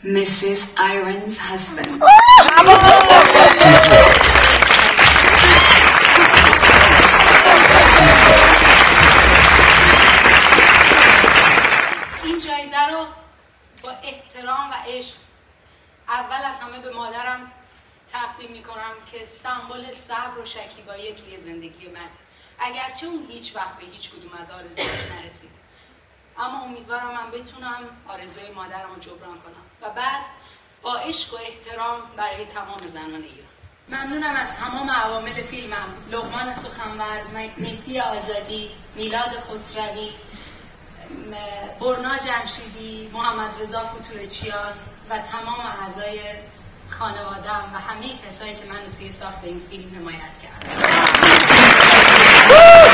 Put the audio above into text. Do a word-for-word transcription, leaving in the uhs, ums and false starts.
Missus Iron's husband. این جایزه رو با احترام و عشق اول از همه به مادرم تقدیم میکنم که سمبل صبر و شکیبایی توی زندگی من، اگرچه اون هیچ وقت به هیچ کدوم از آرزوهاش نرسید، اما امیدوارم من بتونم آرزوی مادرم رو جبران کنم و بعد با عشق و احترام برای تمام زنان ایران. ممنونم از تمام عوامل فیلمم: لقمان سخنور، مهدی آزادی، میلاد خسروی، برنا جمشیدی، محمد رضا فوتورچیان و تمام اعضای خانواده‌ام و همه کسایی که منو توی ساخت این فیلم حمایت کردن.